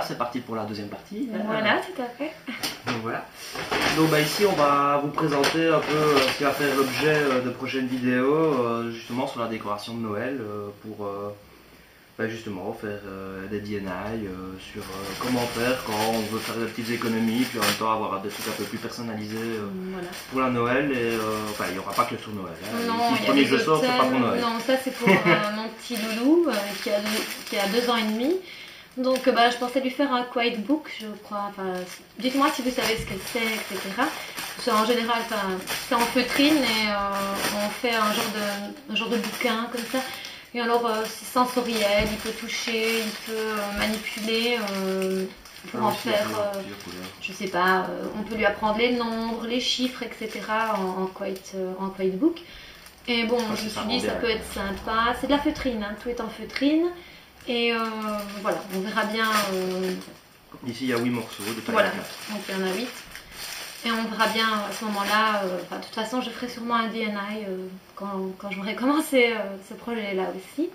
c'est parti pour la deuxième partie. Voilà, tout à fait. Donc voilà. Donc ici on va vous présenter un peu ce qui va faire l'objet de prochaines vidéos, justement sur la décoration de Noël, pour justement faire des DIY sur comment faire quand on veut faire des petites économies, puis en même temps avoir des trucs un peu plus personnalisés pour la Noël. Et il n'y aura pas que sur Noël. Non, ici, le premier jeu sort, c'est pas pour Noël. Non, ça c'est pour mon petit loulou qui a 2 ans et demi. Donc je pensais lui faire un quiet book, je crois. Enfin, dites-moi si vous savez ce que c'est, etc. En général, c'est en feutrine et on fait un genre de bouquin comme ça. Et alors, c'est sensoriel, il peut toucher, il peut manipuler pour en faire, je sais pas, on peut lui apprendre les nombres, les chiffres, etc. en quiet book. Et bon, je me suis dit, ça peut être sympa. C'est de la feutrine, hein, tout est en feutrine. Et voilà, on verra bien. Ici, il y a 8 morceaux de taille. Voilà, donc il y en a 8. Et on verra bien à ce moment-là. De toute façon, je ferai sûrement un DIY quand j'aurai commencé ce projet-là aussi.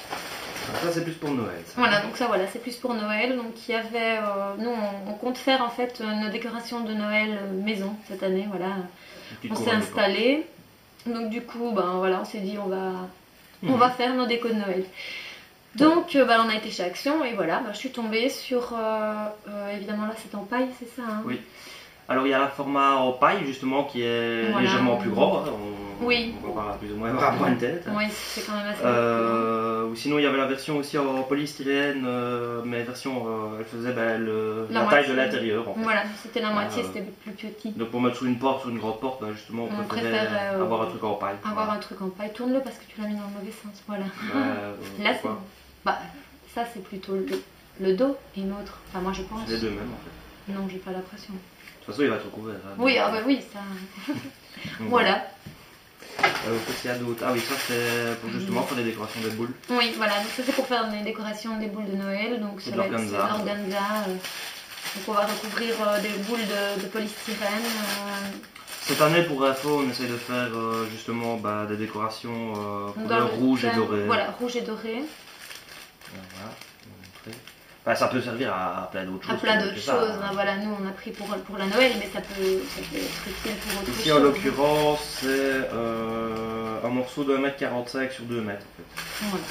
Ça, c'est plus pour Noël. Ça. Voilà, donc ça, voilà, c'est plus pour Noël. Donc il y avait, nous, on compte faire en fait nos décorations de Noël maison cette année. Voilà, on s'est installé. Donc du coup, voilà, on s'est dit on va faire nos décos de Noël. Donc on a été chez Action et voilà, je suis tombée sur, évidemment là c'est en paille, c'est ça hein. Oui. Alors il y a le format en paille justement qui est légèrement plus grand, oui. On va plus ou moins avoir moins de tête. Oui, c'est quand même assez ou sinon il y avait la version aussi en polystyrène, mais version elle faisait la taille de l'intérieur en fait. Voilà, c'était la moitié, c'était plus petit. Donc pour mettre sur une porte, sur une grande porte, justement on préférait avoir un truc en paille. Avoir un truc en paille, tourne-le parce que tu l'as mis dans le mauvais sens, voilà. Là c'est... ça c'est plutôt le dos et une autre, enfin moi je pense. C'est les deux mêmes en fait. Non, j'ai pas l'impression. De toute façon il va être recouvert. Hein, oui, oui, ça... voilà. Qu'est-ce qu'il y a d'autre? Ah oui, ça c'est pour justement faire des décorations de boules. Oui, voilà, donc ça c'est pour faire des décorations des boules de Noël, donc ça va être l'organza. Donc on va recouvrir des boules de polystyrène. Cette année, pour info, on essaye de faire justement des décorations couleur rouge et doré. Voilà, rouge et doré. Voilà, je vais vous montrer. Ça peut servir à plein d'autres choses. À plein d'autres choses. Voilà, nous on a pris pour la Noël, mais ça peut être utile pour autre chose. Ici en l'occurrence, c'est un morceau de 1,45 m sur 2 mètres en fait. Voilà.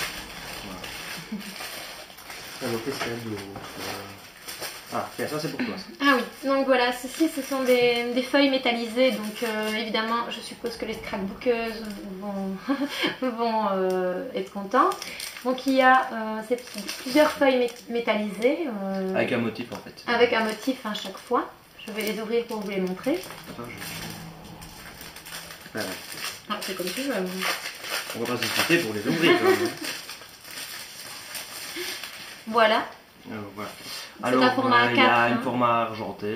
Alors qu'est-ce qu'il y a d'autre? Ah, ça c'est pour toi. Ah oui, donc voilà, ceci ce sont des feuilles métallisées, donc évidemment je suppose que les scrapbookeuses vont être contentes. Donc il y a plusieurs feuilles métallisées. Avec un motif en fait. Avec un motif à chaque fois. Je vais les ouvrir pour vous les montrer. Attends, c'est comme tu veux. On va pas se discuter pour les ouvrir. Voilà. Voilà. Alors, il y a une format argenté,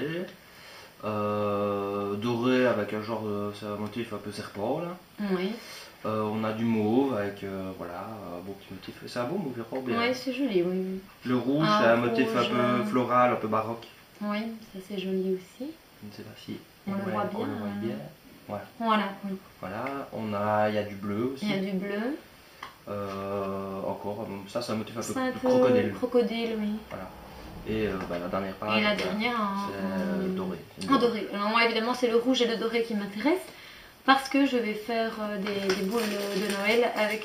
doré avec un genre de motif un peu serpent là. Oui. On a du mauve avec voilà, un beau petit motif. C'est un beau mauve, je crois bien. Oui, c'est joli, oui. Le rouge, c'est un motif un peu floral, un peu baroque. Oui, ça c'est joli aussi. Je ne sais pas si on le voit bien. Voilà. Voilà, oui. Voilà, il y a du bleu aussi. Il y a du bleu. Encore, ça c'est un motif un peu crocodile. Crocodile, oui. Voilà. Et la dernière page, et la dernière c'est doré. En doré. Alors moi évidemment c'est le rouge et le doré qui m'intéressent parce que je vais faire des boules de Noël avec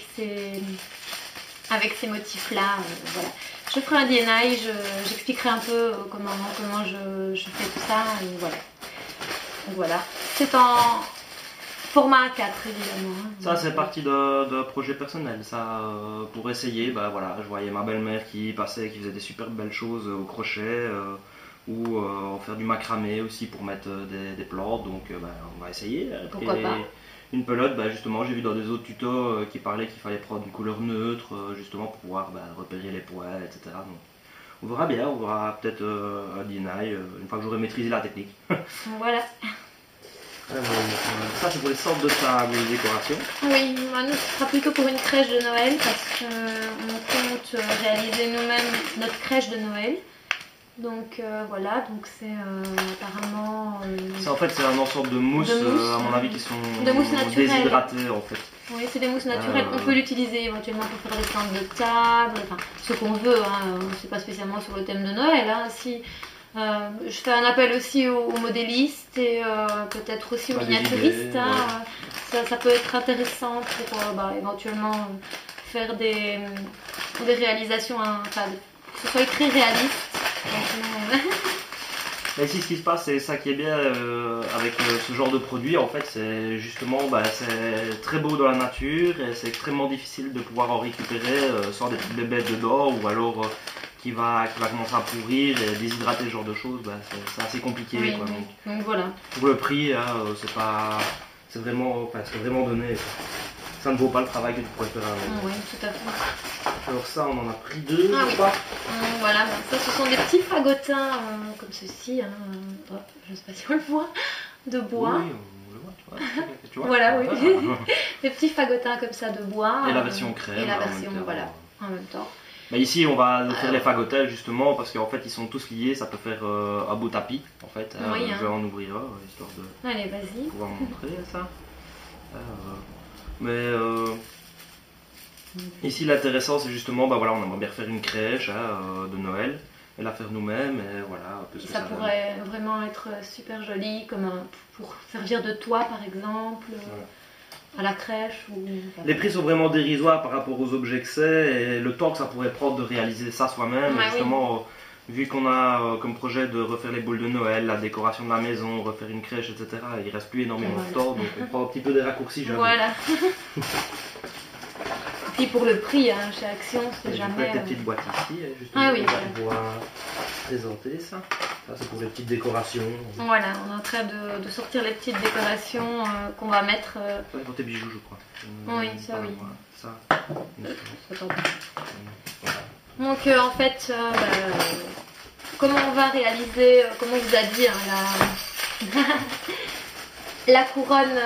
ces motifs là. Voilà. Je ferai un DIY, j'expliquerai un peu comment je fais tout ça. Et voilà. Donc voilà. C'est en format A4 évidemment. Ça c'est parti d'un projet personnel, ça pour essayer, voilà, je voyais ma belle-mère qui passait, qui faisait des super belles choses au crochet ou faire du macramé aussi pour mettre des plantes, donc on va essayer. Pourquoi pas. Une pelote, justement j'ai vu dans des autres tutos qui parlaient qu'il fallait prendre une couleur neutre justement pour pouvoir repérer les poils, etc. Donc, on verra bien, on verra peut-être un DIY une fois que j'aurai maîtrisé la technique. Voilà. Ça c'est pour les sortes de tables et décorations. Oui, nous ce sera plutôt pour une crèche de Noël parce qu'on compte réaliser nous-mêmes notre crèche de Noël. Donc voilà, donc c'est apparemment... en fait c'est un ensemble de mousses, à mon avis qui sont de mousse naturelle. déshydratées en fait. Oui, c'est des mousses naturelles. On peut l'utiliser éventuellement pour faire des plantes de table, enfin ce qu'on veut. Hein. C'est pas spécialement sur le thème de Noël. Hein. Si je fais un appel aussi aux modélistes et peut-être aussi aux miniaturistes. Hein. Ça peut être intéressant pour éventuellement faire des réalisations, hein, enfin, que ce soit très réaliste. Mais ici, ce qui se passe, c'est ça qui est bien avec ce genre de produit. En fait, c'est justement, c'est très beau dans la nature et c'est extrêmement difficile de pouvoir en récupérer sans des petites bébêtes dedans ou alors qui va commencer à pourrir et déshydrater ce genre de choses. C'est assez compliqué. Oui, quoi. oui. Donc voilà. Pour le prix, c'est vraiment donné. Quoi. Ça ne vaut pas le travail que tu pourrais faire avec. Oui, tout à fait. Alors ça, on en a pris 2, ah, je crois. Voilà, ça ce sont des petits fagotins comme ceci, hein, je ne sais pas si on le voit, de bois. Oui, on le voit, tu vois. Voilà, oui. Des petits fagotins comme ça de bois. Et la version crème. Et la version, voilà, en même temps. Mais ici, on va faire les fagotins justement parce qu'en fait, ils sont tous liés. Ça peut faire un beau tapis en fait. Oui, je vais en ouvrir histoire de Allez, vas-y. pouvoir montrer ça. Mais ici, l'intéressant, c'est justement, on aimerait bien refaire une crèche de Noël et la faire nous-mêmes. Et voilà, un peu ce que ça pourrait vraiment être super joli, comme pour servir de toit par exemple. Voilà. À la crèche ou... Les prix sont vraiment dérisoires par rapport aux objets que c'est et le temps que ça pourrait prendre de réaliser ça soi-même. Ouais, justement, vu qu'on a comme projet de refaire les boules de Noël, la décoration de la maison, refaire une crèche, etc., il reste plus énormément de temps, donc on prend un petit peu des raccourcis. Voilà. Et puis pour le prix, hein, chez Action, c'est jamais... Des petites boîtes ici, justement, ah oui, pour pouvoir présenter ça. Ça, c'est pour les petites décorations. Voilà, on est en train de sortir les petites décorations qu'on va mettre. Ça, pour tes bijoux, je crois. Oui, ça oui. Voilà, ça. Donc en fait, comment on va réaliser, comme on vous a dit, hein, la couronne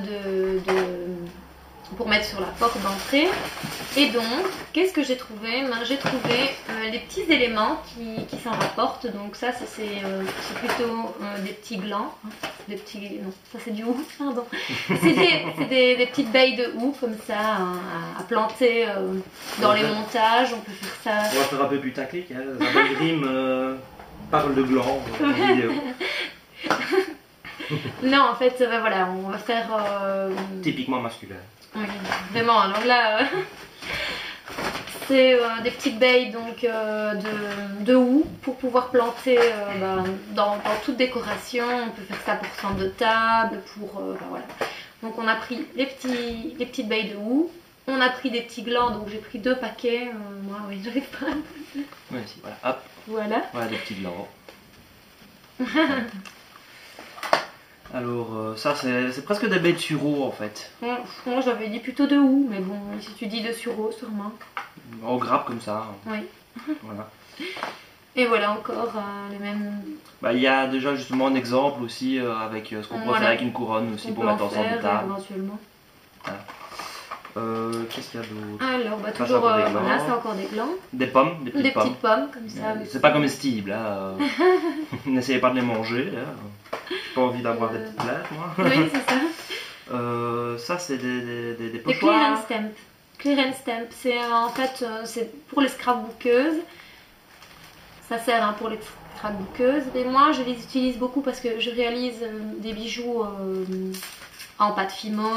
pour mettre sur la porte d'entrée. Et donc, qu'est-ce que j'ai trouvé? J'ai trouvé les petits éléments qui s'en rapportent. Donc ça c'est plutôt des petits glands. Des petits, non, ça c'est du hou, pardon. C'est des petites baies de houx comme ça à planter dans les montages. On peut faire ça. On va faire un peu putaclic. Hein. Isabelle Grimm parle de glands en vidéo. Non, en fait, voilà, on va faire... Typiquement masculin. Oui, vraiment, alors là, c'est des petites baies donc, de houx pour pouvoir planter dans toute décoration. On peut faire ça pour centre de table, pour... voilà. Donc on a pris les petites baies de houx, on a pris des petits glands, donc j'ai pris 2 paquets. Moi, oui, j'arrive pas à... Oui, si, voilà, hop. Voilà. Voilà, des petits glands. Alors ça c'est presque des baies de sureau en fait. Moi j'avais dit plutôt de houx, mais bon, si tu dis de sureau sûrement. En grappe comme ça. Oui. Voilà. Et voilà encore les mêmes... Il y a déjà justement un exemple aussi avec ce qu'on peut faire avec une couronne aussi pour mettre en centre de table. Éventuellement. Voilà. Qu'est-ce qu'il y a d'autre? Alors toujours, voilà, c'est encore des glands. Des pommes, des petites petites pommes comme ça. C'est pas comestible, hein. N'essayez pas de les manger. Hein. J'ai pas envie d'avoir des petites plaques, moi. Oui, c'est ça. Ça, c'est des pochoirs. Des clearance stamp. Clearance stamp, c'est en fait c'est pour les scrapbookeuses. Ça sert pour les scrapbookeuses. Et moi, je les utilise beaucoup parce que je réalise des bijoux en pâte fimo,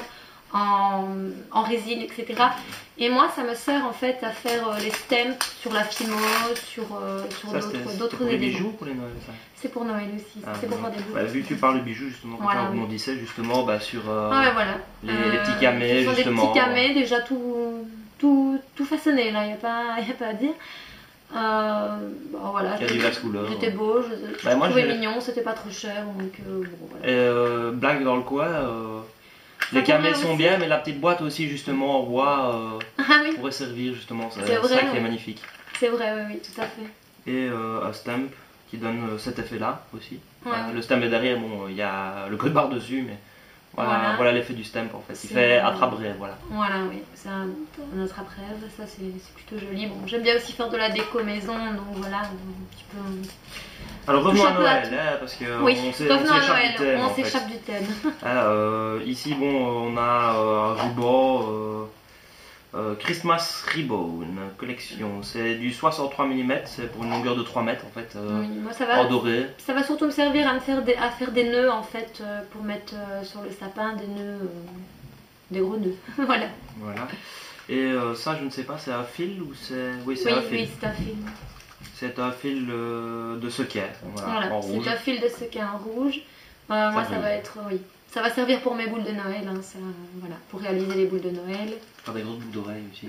en résine, etc. Et moi, ça me sert en fait à faire les stamps sur la fimo, sur d'autres éléments. Bijoux pour les Noël, ça? C'est pour Noël aussi, c'est pour faire des boucles. Vu que tu parles de bijoux, justement, comme ça, on disait justement sur voilà. les petits camets, justement. Des petits camets, déjà tout façonné, là, il n'y a pas à dire. Voilà, c'était beau, je trouvais mignon, c'était pas trop cher, donc voilà. Blague dans le coin, les camets sont bien, mais la petite boîte aussi, justement, en bois, pourrait servir, justement, c'est ça qui est magnifique. C'est vrai, oui, tout à fait. Et un stamp qui donne cet effet-là aussi. Le stamp est derrière, bon, il y a le code barre dessus, mais Voilà l'effet du stamp en fait. Il fait attrape-rêve, voilà. Voilà, oui, c'est un attrape-rêve, ça c'est plutôt joli. Bon, j'aime bien aussi faire de la déco maison, donc voilà, un petit peu. Alors revenons à Noël, hein, parce que oui, on s'échappe du thème. Ici, bon, on a un ruban Christmas Ribbon collection. C'est du 63 mm, c'est pour une longueur de 3 mètres en fait, oui, moi, ça va, en doré. Ça va surtout me servir à faire des nœuds en fait, pour mettre sur le sapin des nœuds, des gros nœuds. Voilà. Et ça, je ne sais pas, c'est un fil ou c'est. Oui, c'est un fil. Oui, c'est un fil. C'est un fil de sequin, voilà, en rouge. C'est un fil de sequin en rouge. Moi, ça va être, oui. Ça va servir pour mes boules de Noël, hein, ça, voilà, pour réaliser les boules de Noël. Faire des grosses boucles d'oreilles aussi.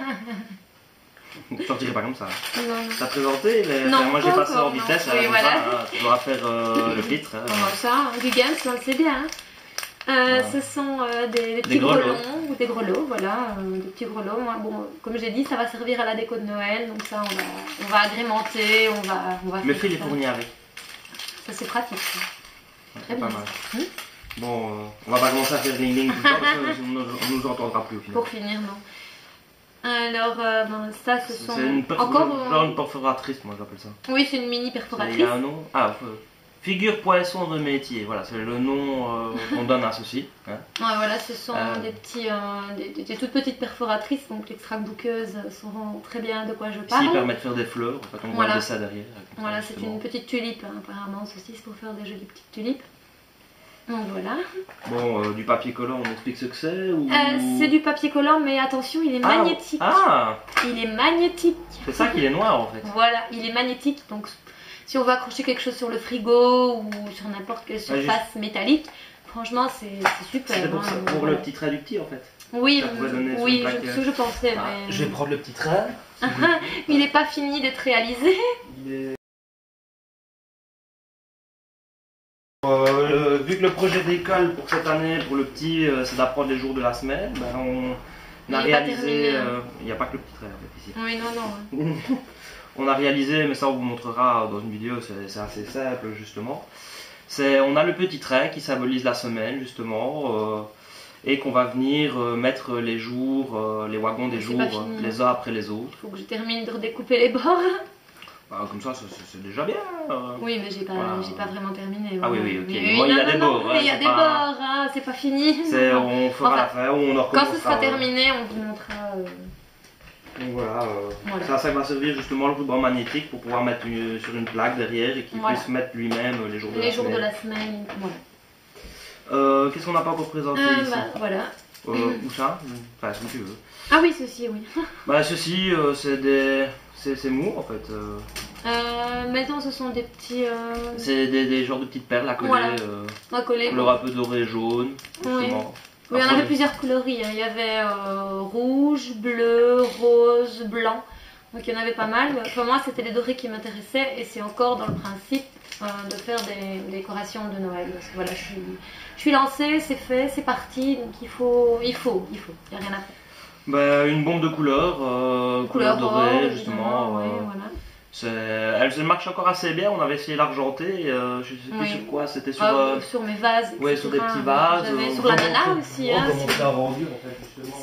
Je sortirai pas comme ça. Non. T'as présenté, mais non, moi j'ai passé en vitesse, oui, voilà. Tu dois faire le filtre. Ça, Guggen, c'est bien. Ce sont des petits grelots ou des grelots, voilà, des petits grelots. Moi, bon, comme j'ai dit, ça va servir à la déco de Noël, donc ça, on va agrémenter, on va. Mais fais les fournis avec. Ça c'est pratique. Très bien. Pas mal. Bon, on va pas commencer à faire ding ding tout le temps parce qu'on nous entendra plus au final. Pour finir, non. Alors, ça, ce sont. C'est une perforatrice, moi j'appelle ça. Oui, c'est une mini perforatrice. Il y a un nom. Figure poisson de métier, voilà, c'est le nom qu'on donne à ceci. Hein. Voilà, ce sont des toutes petites perforatrices, donc les scrapbookeuses sauront très bien de quoi je parle. S'ils permettent de faire des fleurs, en fait, on voit de ça derrière. Voilà, c'est une petite tulipe, hein, apparemment, ceci c'est pour faire des jolies petites tulipes. Donc voilà. Bon, du papier collant, on explique ce que c'est ou... C'est du papier collant, mais attention, il est magnétique. Il est magnétique. C'est ça qu'il est noir en fait. Voilà, il est magnétique, donc si on veut accrocher quelque chose sur le frigo ou sur n'importe quelle surface métallique, franchement c'est super. C'est pour le petit trait du petit en fait. Oui, je pensais. Mais... Je vais prendre le petit trait. Il n'est pas fini d'être réalisé. Vu que le projet d'école pour cette année, pour le petit, c'est d'apprendre les jours de la semaine, on a réalisé. Il n'y a pas que le petit trait en fait ici. Oui, non. On a réalisé, mais ça on vous montrera dans une vidéo, c'est assez simple justement. On a le petit trait qui symbolise la semaine justement, et qu'on va venir mettre les jours, les wagons des jours, les uns après les autres. Il faut que je termine de redécouper les bords. Comme ça, c'est déjà bien. Oui, mais j'ai pas vraiment terminé. Ah oui, ok. Il y a des bords. Il y a des bords, hein, c'est pas fini. On fera la fin, on en quand ce sera terminé, on vous montrera. Donc voilà. Ça va servir justement le ruban magnétique pour pouvoir mettre sur une plaque derrière et qu'il puisse mettre lui-même les jours de la semaine. Les jours de la semaine, voilà. Qu'est-ce qu'on n'a pas encore présenté ici voilà. Où ça Enfin, si tu veux. Ah oui, ceci, oui. Ceci, c'est mou en fait. Maintenant, ce sont des petits. C'est des genres de petites perles à coller. À coller. Couleur un peu doré jaune, justement. Oui, il y en avait plusieurs coloris. Hein. Il y avait rouge, bleu, rose, blanc. Donc il y en avait pas mal. Pour moi, c'était les dorés qui m'intéressaient et c'est encore dans le principe de faire des décorations de Noël. Parce que voilà, je suis lancée, c'est fait, c'est parti. Donc il faut. Il n'y a rien à faire. Une bombe de couleur dorée, justement. Elle marche encore assez bien. On avait essayé l'argenter. Je sais plus sur quoi. C'était sur mes vases. Oui, sur des petits vases. Sur la nana aussi. Comment on l'a vendu en fait, justement.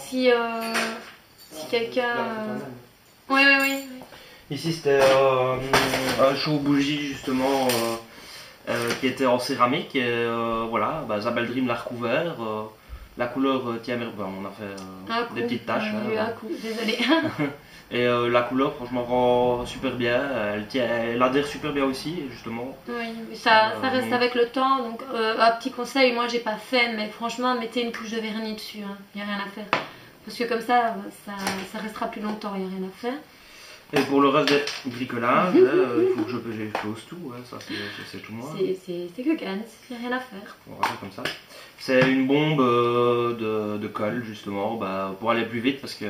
Si quelqu'un. Oui. Ici, c'était un show bougie justement qui était en céramique. Et voilà, Zabel Dream l'a recouvert. La couleur tient, on a fait des petites taches. Désolée. Et la couleur, franchement, rend super bien. Elle adhère super bien aussi, justement. Oui, ça reste avec le temps. Donc, un petit conseil, moi j'ai pas fait, mais franchement, mettez une couche de vernis dessus. Il n'y a rien à faire. Parce que comme ça restera plus longtemps. Il n'y a rien à faire. Et pour le reste du bricolage, il faut que je pose tout. Ça, c'est tout moi. C'est que Gans, il n'y a rien à faire. On va faire comme ça. C'est une bombe de colle, justement, pour aller plus vite parce que.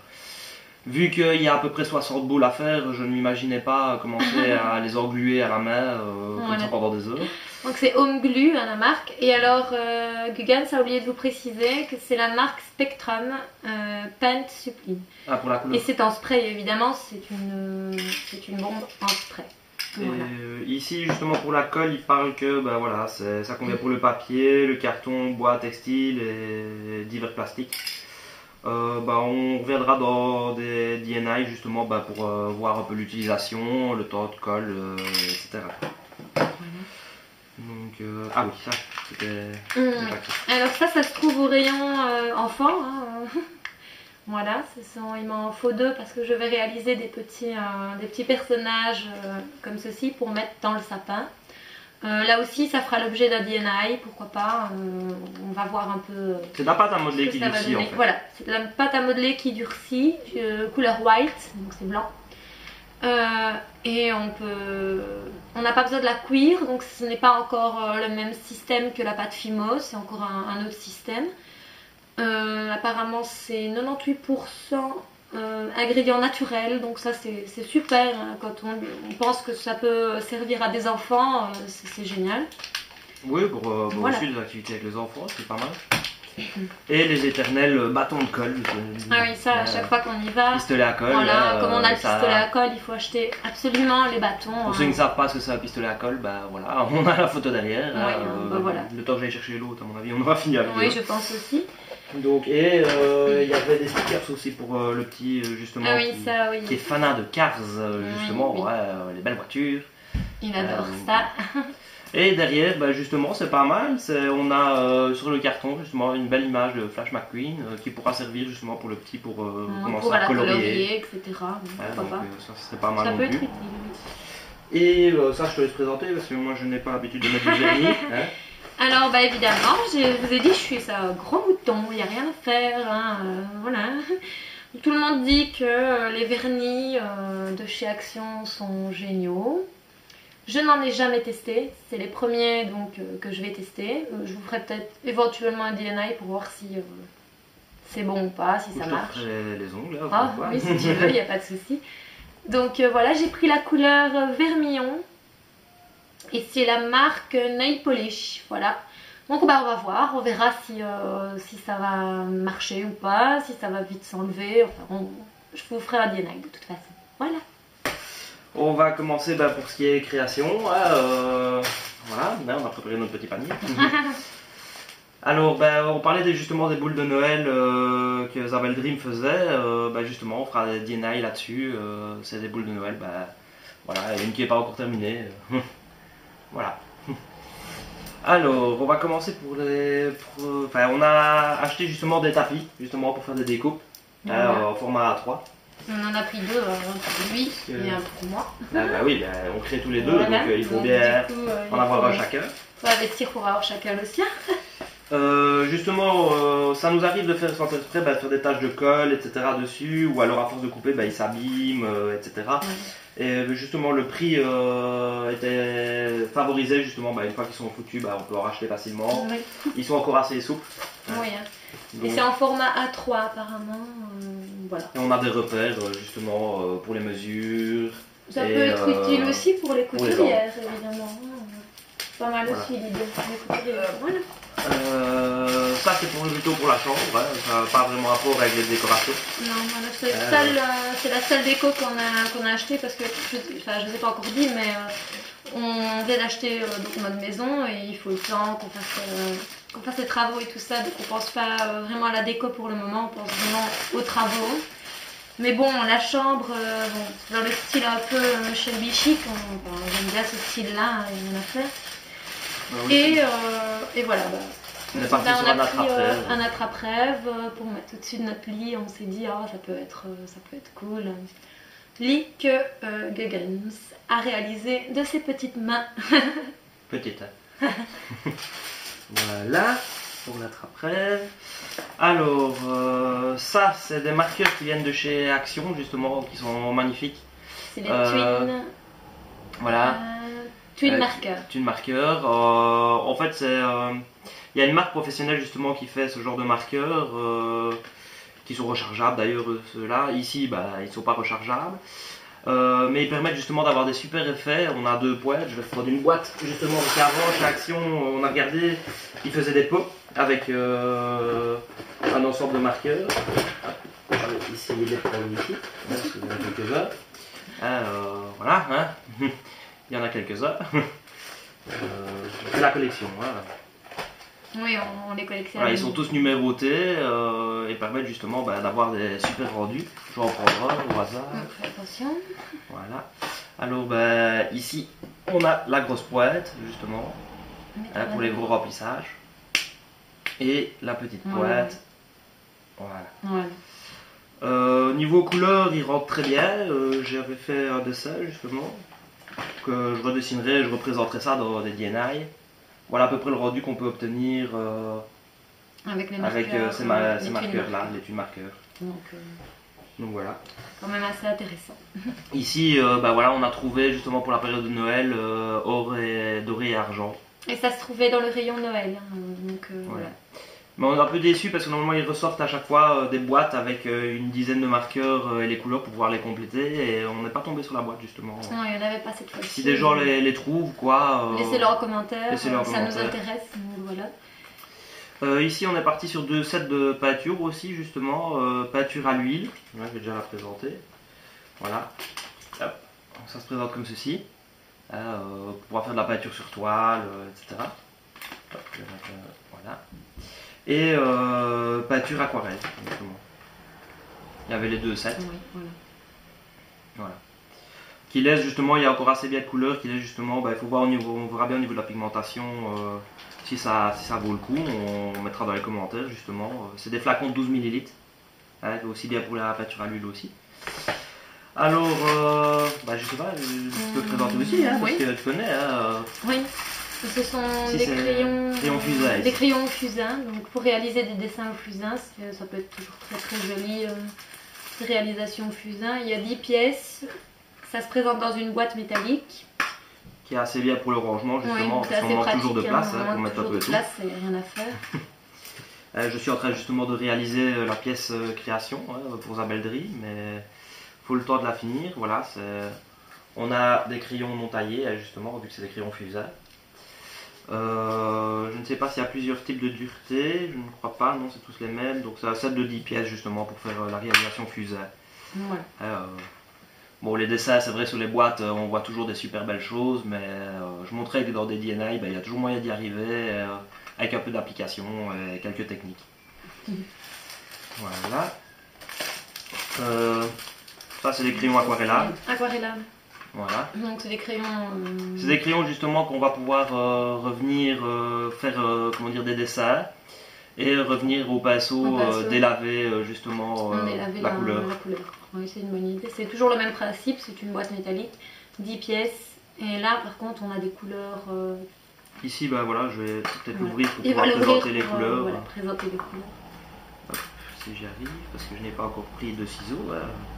Vu qu'il y a à peu près 60 boules à faire, je ne m'imaginais pas commencer à les engluer à la main comme ça pendant des heures. Donc c'est Home Glue, la marque. Et alors, Guggen a oublié de vous préciser que c'est la marque Spectrum Paint Sublime. Pour la couleur. Et c'est en spray, évidemment, c'est une bombe en spray. Voilà. Ici, justement, pour la colle, il parle que bah, voilà, ça convient pour le papier, le carton, bois, textile et divers plastiques. Bah, on reviendra dans des DNI justement bah, pour voir un peu l'utilisation, le temps de colle, etc. Donc, ah oui, ça, c'était... Alors ça se trouve au rayon enfant. Hein. Voilà, il m'en faut 2 parce que je vais réaliser des petits personnages comme ceci pour mettre dans le sapin. Là aussi, ça fera l'objet d'un DNI, pourquoi pas. On va voir un peu. C'est de la pâte à modeler qui durcit en fait. Voilà, c'est de la pâte à modeler qui durcit, couleur white, donc c'est blanc. Et on n'a pas besoin de la cuire, donc ce n'est pas encore le même système que la pâte Fimo, c'est encore un autre système. Apparemment c'est 98% ingrédients naturels, donc ça c'est super, hein. Quand on pense que ça peut servir à des enfants, c'est génial. Oui, pour voilà. aussi des activités avec les enfants, c'est pas mal. Et les éternels bâtons de colle. Ah oui, ça à chaque fois qu'on y va. Pistolet à colle. Voilà, comme on a le pistolet à colle, il faut acheter absolument les bâtons. Pour ceux qui ne savent pas ce que c'est un pistolet à colle, bah voilà, on a la photo derrière. Oui, bah voilà. Le temps que j'aille chercher l'autre, à mon avis, on aura fini avec. Oui, je pense aussi. Donc, et il y avait des stickers aussi pour le petit, justement, ah oui, qui est fanat de Cars, justement, oui. Ouais, les belles voitures. Il adore ça. Et derrière, bah, justement, c'est pas mal. On a sur le carton, justement, une belle image de Flash McQueen qui pourra servir justement pour le petit pour commencer à colorier. etc. Donc, ça serait pas mal. Ça non peut plus. être utile. Et ça, je te laisse présenter parce que moi, je n'ai pas l'habitude de mettre du vernis. Hein. Alors, bah évidemment, je vous ai dit, je suis ça gros mouton, il n'y a rien à faire. Hein, voilà. Tout le monde dit que les vernis de chez Action sont géniaux. Je n'en ai jamais testé, c'est les premiers donc, que je vais tester. Je vous ferai peut-être éventuellement un DNI pour voir si c'est bon ou pas, si ça marche. Je te ferai les ongles. Là, ah oui, si tu veux, il n'y a pas de souci. Donc voilà, j'ai pris la couleur Vermillon. Et c'est la marque Nail Polish, voilà. Donc bah, on va voir, on verra si ça va marcher ou pas, si ça va vite s'enlever. Enfin, je vous ferai un DNI de toute façon. Voilà. On va commencer bah, pour ce qui est création. Voilà, là, on a préparé notre petit panier. Alors, bah, on parlait justement des boules de Noël que Zabel Dream faisait. Bah, justement, on fera des DNI là-dessus. C'est des boules de Noël. Bah, voilà, il y en a une qui n'est pas encore terminée. Voilà. Alors, on va commencer pour les... Enfin, on a acheté justement des tapis, justement pour faire des découpes, voilà. En format A3. On en a pris 2, un pour lui et un pour moi. Ah bah oui, bah, on crée tous les deux, voilà. donc il faut bien en avoir un chacun. Il faut investir pour avoir chacun le sien. Justement, ça nous arrive de faire sans exprès, bah, faire des taches de colle, etc. dessus, ou alors à force de couper, bah, ils s'abîment, etc. Et justement, le prix était favorisé, justement, bah, une fois qu'ils sont foutus, bah, on peut en racheter facilement. Oui. Ils sont encore assez souples. Oui, hein. Donc, et c'est en format A3 apparemment. Voilà. Et on a des repères, justement, pour les mesures. Ça peut être utile aussi pour les couturières, évidemment. Pas mal voilà. aussi l'idée. Les couturières, voilà. Ça c'est plutôt pour la chambre, hein. Ça n'a pas vraiment rapport avec les décorations. Non, voilà, c'est la seule déco qu'on a acheté parce que, je ne vous ai pas encore dit, mais on vient d'acheter notre maison et il faut le temps qu'on fasse les travaux et tout ça, donc on pense pas vraiment à la déco pour le moment, on pense vraiment aux travaux. Mais bon, la chambre, dans le style un peu Shelby chic, j'aime bien ce style-là, il y en a fait. Oui. Et voilà, on est parti sur un attrape-rêve pour mettre au-dessus de notre lit. On s'est dit, ça peut être cool. Lit que Guggins a réalisé de ses petites mains. Petite. Voilà, pour l'attrape-rêve. Alors, ça, c'est des marqueurs qui viennent de chez Action, justement, qui sont magnifiques. C'est les Twin. Voilà. Twin Marker. Twin Marker. En fait, il y a une marque professionnelle justement qui fait ce genre de marqueurs qui sont rechargeables d'ailleurs ceux-là. Ici, bah, ils ne sont pas rechargeables. Mais ils permettent justement d'avoir des super effets. On a 2 poètes. Je vais prendre une boîte justement parce qu'avant chez Action, on a regardé, ils faisaient des pots avec un ensemble de marqueurs. Je vais essayer de les prendre ici. Quelques-uns. Voilà. Hein. Il y en a quelques-uns. J'ai fait la collection. Hein. Oui, on les collectionne. Voilà, ils sont tous numérotés et permettent justement d'avoir des super rendus. Je vais en prendre un au hasard. Attention. Voilà. Alors ici, on a la grosse pointe, justement, pour les gros remplissages. Et la petite pointe. Voilà. Niveau couleur, il rentre très bien. J'avais fait un dessin, justement, que je redessinerai, je représenterai ça dans des DNI. Voilà à peu près le rendu qu'on peut obtenir avec les marqueurs, ces marqueurs-là, les tuiles marqueurs. Donc voilà. Quand même assez intéressant. Ici, voilà, on a trouvé justement pour la période de Noël or et doré et argent. Et ça se trouvait dans le rayon Noël. Donc voilà. Mais on est un peu déçus parce que normalement ils ressortent à chaque fois des boîtes avec une dizaine de marqueurs et les couleurs pour pouvoir les compléter et on n'est pas tombé sur la boîte justement. Non, il n'y en avait pas cette fois-ci. Si des gens les trouvent, quoi. Laissez-le en commentaire, ça nous intéresse. Donc voilà. Ici on est parti sur 2 sets de peinture aussi justement, peinture à l'huile, je vais déjà la présenter. Voilà, hop. Ça se présente comme ceci, pour pouvoir faire de la peinture sur toile, etc. Hop, voilà. Et peinture aquarelle justement. Il y avait les 2 sets. Oui, voilà. Qui laisse justement, il y a encore assez bien de couleurs, qui laisse justement, il faut voir au niveau, on verra bien au niveau de la pigmentation si ça vaut le coup, on mettra dans les commentaires justement. C'est des flacons de 12 ml, aussi bien pour la peinture à l'huile aussi. Alors, je sais pas, tu peux présenter aussi, parce que tu connais. Oui, ce sont des crayons au fusain. Donc pour réaliser des dessins au fusain, ça peut être toujours très très joli. Réalisation au fusain, il y a 10 pièces. Ça se présente dans une boîte métallique. Qui est assez bien pour le rangement, justement, parce qu'on manque toujours de place pour mettre un peu tout. Il n'y a rien à faire. Je suis en train justement de réaliser la pièce création pour Zabelderie, mais il faut le temps de la finir. Voilà, on a des crayons non taillés, justement, vu que c'est des crayons fusain. Je ne sais pas s'il y a plusieurs types de dureté, je ne crois pas, non, c'est tous les mêmes. Donc c'est un set de 10 pièces justement pour faire la réalisation fusain. Voilà. Bon, les dessins, c'est vrai, sur les boîtes, on voit toujours des super belles choses, mais je montrais que dans des DNI, il y a toujours moyen d'y arriver avec un peu d'application et quelques techniques. Voilà. Ça, c'est des crayons aquarellables. Aquarellables. Voilà. Donc, c'est des crayons. C'est des crayons justement qu'on va pouvoir revenir faire des dessins et revenir au pinceau, délaver justement la couleur. Oui, c'est une bonne idée. C'est toujours le même principe, c'est une boîte métallique, 10 pièces. Et là, par contre, on a des couleurs. Ici, voilà, je vais peut-être l'ouvrir pour pouvoir présenter les couleurs. Voilà, présenter les couleurs. Hop, si j'y arrive, parce que je n'ai pas encore pris de ciseaux.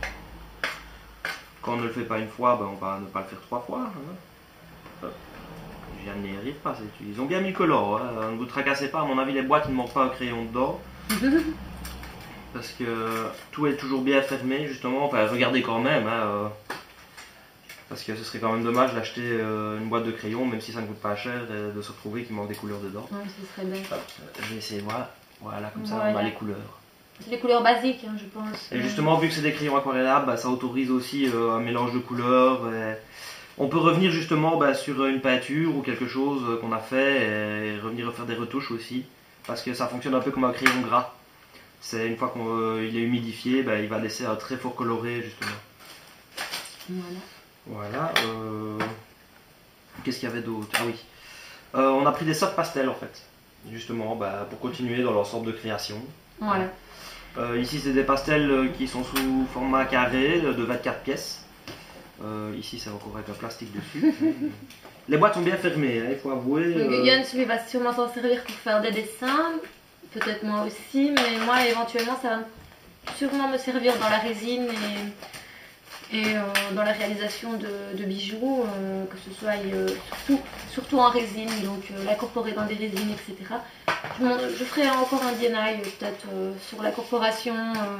Quand on ne le fait pas une fois, on va ne pas le faire 3 fois. Hop. Je n'y arrive pas. Ils ont bien mis le color. Ne vous tracassez pas, à mon avis, les boîtes, il ne manque pas un crayon dedans. Parce que tout est toujours bien fermé, justement. Enfin, regardez quand même. Parce que ce serait quand même dommage d'acheter une boîte de crayons, même si ça ne coûte pas cher, et de se retrouver qu'il manque des couleurs dedans. Oui, ce serait bien. Je vais essayer de voir. Voilà, comme ça, on a les couleurs. C'est des couleurs basiques, je pense. Et justement, vu que c'est des crayons aquarellables, ça autorise aussi un mélange de couleurs. On peut revenir justement sur une peinture ou quelque chose qu'on a fait et revenir refaire des retouches aussi. Parce que ça fonctionne un peu comme un crayon gras. C'est une fois qu'il est humidifié, il va laisser un très fort coloré justement. Voilà. Qu'est-ce qu'il y avait d'autre? Ah oui. On a pris des soft pastels en fait. Justement, pour continuer dans l'ensemble de création. Voilà. Ici, c'est des pastels qui sont sous format carré de 24 pièces. Ici, c'est encore avec un plastique dessus. Les boîtes sont bien fermées, il faut avouer. Yann va sûrement s'en servir pour faire des dessins. Peut-être moi aussi, mais moi, éventuellement, ça va sûrement me servir dans la résine et dans la réalisation de bijoux, que ce soit surtout en résine, donc l'incorporer dans des résines, etc. Je ferai encore un DNI peut-être sur l'incorporation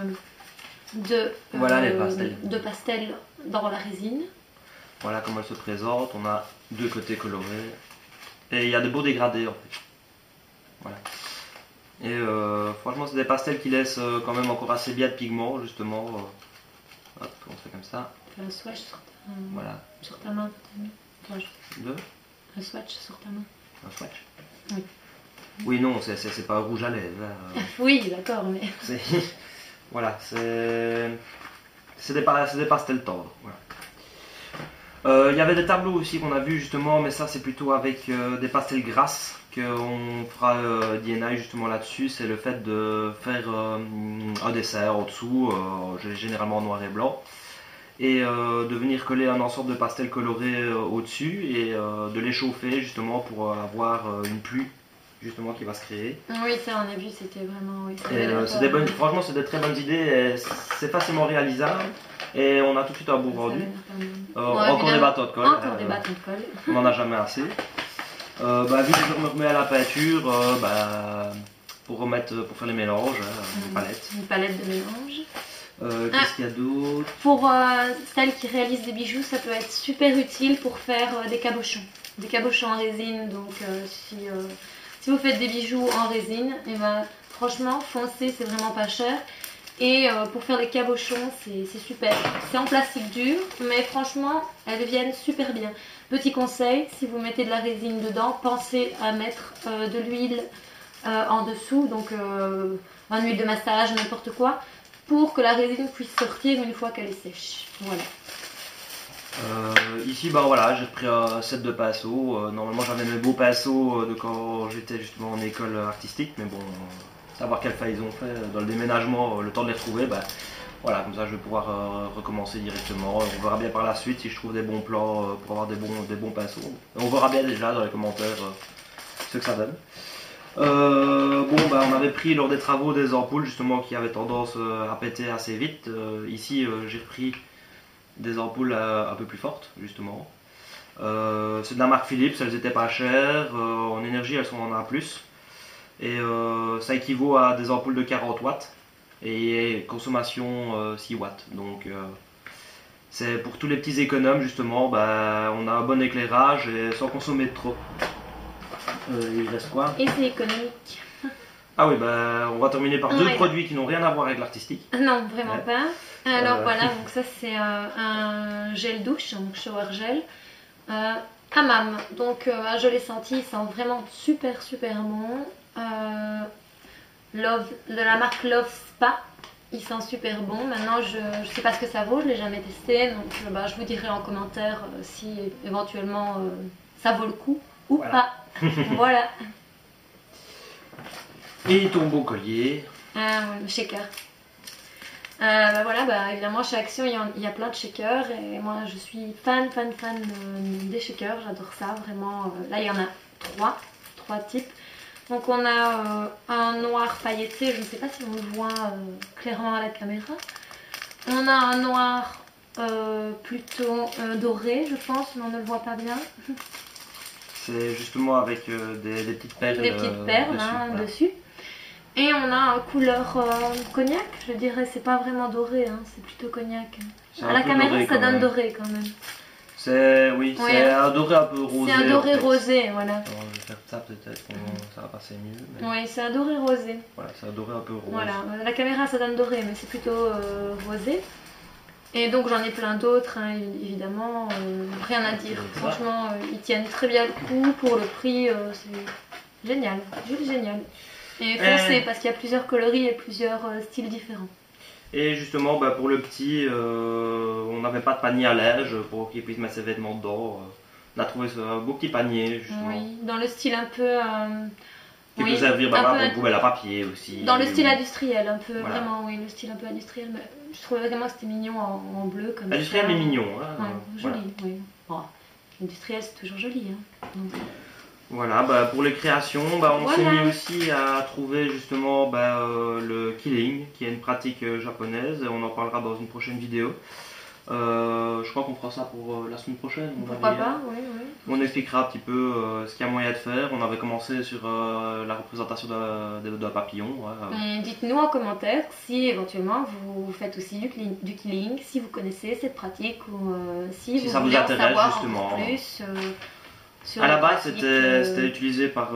de pastels dans la résine. Voilà comment elle se présente, on a 2 côtés colorés et il y a de beaux dégradés en fait. Voilà. Et franchement c'est des pastels qui laissent quand même encore assez bien de pigments justement. Hop, on fait comme ça. Fais un swatch sur ta main. Enfin, De un swatch sur ta main. un swatch. Oui. Oui, non, c'est pas un rouge à lèvres. Là. Oui, d'accord, mais. Voilà, c'est des pastels tendres. Voilà. Il y avait des tableaux aussi qu'on a vu justement, mais ça c'est plutôt avec des pastels grasses qu'on fera DNI justement là-dessus. C'est le fait de faire un dessert au-dessous, généralement en noir et blanc, et de venir coller un ensemble de pastels colorés au-dessus et de les chauffer justement pour avoir une pluie justement qui va se créer. Oui, ça on a vu, c'était vraiment. Oui, franchement, c'est des très bonnes idées, c'est facilement réalisable et on a tout de suite un beau rendu. Encore des bâtons de colle. Encore des bâtons de colle. On n'en a jamais assez. Vu que je me remets à la peinture, pour faire les mélanges, une palette. Une palette de mélange. Qu'est-ce qu'il y a d'autre? Pour celles qui réalisent des bijoux, ça peut être super utile pour faire des cabochons. Des cabochons en résine, donc si vous faites des bijoux en résine, et ben, franchement, foncez, c'est vraiment pas cher. Et pour faire des cabochons, c'est super. C'est en plastique dur, mais franchement, elles deviennent super bien. Petit conseil, si vous mettez de la résine dedans, pensez à mettre de l'huile en dessous, donc une huile de massage, n'importe quoi, pour que la résine puisse sortir une fois qu'elle est sèche. Voilà. Ici, voilà, j'ai pris un set de pinceaux. Normalement, j'avais mes beaux pinceaux de quand j'étais justement en école artistique, mais bon, savoir quelle faille ils ont fait dans le déménagement, le temps de les retrouver, voilà, comme ça je vais pouvoir recommencer directement. On verra bien par la suite si je trouve des bons plans pour avoir des bons pinceaux. Et on verra bien déjà dans les commentaires ce que ça donne. On avait pris lors des travaux des ampoules justement qui avaient tendance à péter assez vite. Ici, j'ai pris des ampoules un peu plus fortes justement. C'est de la marque Philips, elles étaient pas chères, en énergie elles sont en A+. Et ça équivaut à des ampoules de 40 watts et consommation 6 watts. Donc c'est pour tous les petits économes justement, on a un bon éclairage et sans consommer de trop. Il reste quoi? Et c'est économique. Ah oui, on va terminer par deux produits qui n'ont rien à voir avec l'artistique. Non, vraiment pas. Alors voilà, donc ça c'est un gel douche, donc shower gel. Hammam, donc je l'ai senti, il sent vraiment super bon. Love, de la marque Love Spa, il sent super bon. Maintenant je sais pas ce que ça vaut, je l'ai jamais testé, donc je vous dirai en commentaire si éventuellement ça vaut le coup ou pas. Voilà. Et ton beau collier. Le shaker. Évidemment chez Action il y a plein de shakers et moi je suis fan des shakers, j'adore ça vraiment. Là il y en a trois types. Donc on a un noir pailleté, je ne sais pas si on le voit clairement à la caméra. On a un noir plutôt doré je pense, mais on ne le voit pas bien. C'est justement avec des petites perles. Des petites perles dessus. Et on a un couleur cognac, je dirais, c'est pas vraiment doré, c'est plutôt cognac. À la caméra ça donne doré quand même. C'est un doré un peu rosé. C'est un doré rosé, voilà. Alors, je vais faire ça peut-être, ça va passer mieux. Mais... Oui, c'est un doré rosé. Voilà, c'est un doré un peu rose. Voilà, à la caméra ça donne doré, mais c'est plutôt rosé. Et donc j'en ai plein d'autres, évidemment, rien à dire. Franchement, ils tiennent très bien le coup pour le prix, c'est génial, juste génial. Et foncez parce qu'il y a plusieurs coloris et plusieurs styles différents. Et justement, pour le petit, on n'avait pas de panier à linge pour qu'il puisse mettre ses vêtements dedans. On a trouvé un beau petit panier, justement. Oui, dans le style un peu... qui peut servir pour poubelle à papier aussi. Dans le style industriel, un peu, voilà. Vraiment, oui, le style un peu industriel. Mais je trouvais vraiment que c'était mignon en bleu. Comme industriel ça. Mais mignon. Joli, oui. Bon, industriel, c'est toujours joli. Donc... Voilà, pour les créations, on s'est mis aussi à trouver justement le killing, qui est une pratique japonaise, et on en parlera dans une prochaine vidéo. Je crois qu'on fera ça pour la semaine prochaine. Pourquoi pas, oui. On expliquera un petit peu ce qu'il y a moyen de faire. On avait commencé sur la représentation d'un papillon. Dites-nous en commentaire si éventuellement vous faites aussi du killing, si vous connaissez cette pratique ou si vous ça voulez vous intéresse en savoir justement. Plus. À la base, c'était utilisé par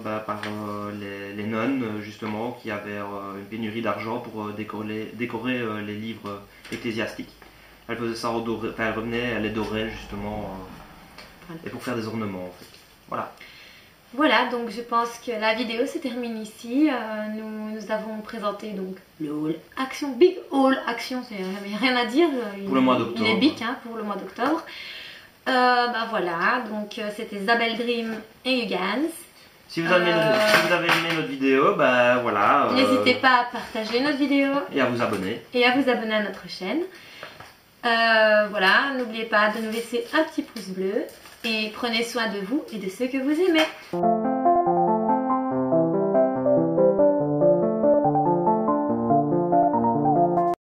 les nonnes, justement, qui avaient une pénurie d'argent pour décorer les livres ecclésiastiques. Elles faisaient ça en doré, elles les doraient, justement, Et pour faire des ornements en fait. Voilà. Voilà, donc je pense que la vidéo se termine ici. Nous avons présenté donc le haul action, big haul action, il n'y a rien à dire. Pour le mois d'octobre. Il est big hein, pour le mois d'octobre. Voilà, donc c'était Zabel Dream et Hugans. Si vous avez aimé notre vidéo, bah voilà. N'hésitez pas à partager notre vidéo. Et à vous abonner. Et à vous abonner à notre chaîne. Voilà, n'oubliez pas de nous laisser un petit pouce bleu. Et prenez soin de vous et de ceux que vous aimez.